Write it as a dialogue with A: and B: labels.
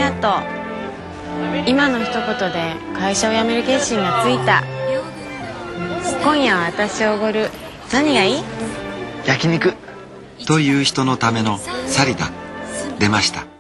A: がとう。今の一言で会社を辞める決心がついた。今夜は私をおごる。何がいい？
B: 焼肉。
C: という人のためのサリダ出ました。